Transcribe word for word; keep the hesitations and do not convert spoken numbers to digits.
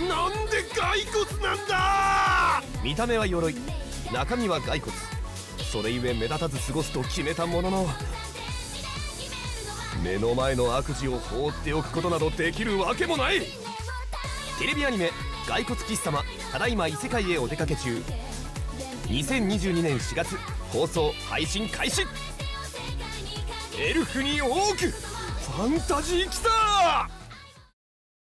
なんで骸骨なんだ。 見た目は鎧、中身は骸骨。それゆえ目立たず過ごすと決めたものの、目の前の悪事を放っておくことなどできるわけもない。テレビアニメ「骸骨騎士様ただいま異世界へお出かけ中」にせんにじゅうにねんしがつ放送配信開始。エルフに多くファンタジーきた。